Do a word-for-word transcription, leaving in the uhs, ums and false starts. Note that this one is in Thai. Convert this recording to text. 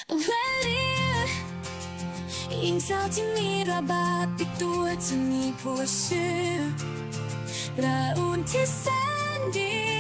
เวลีหญิงสาวที่มีระบาดติดตัวจะมีผัวชื่อราอูนที่แสนดี